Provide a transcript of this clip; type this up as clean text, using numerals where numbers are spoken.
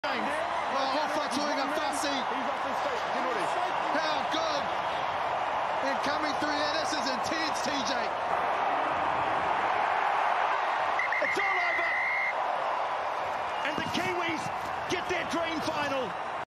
Ofa Tu'ungafasi. How good. And coming through here, this is intense, TJ. It's all over. And the Kiwis get their dream final.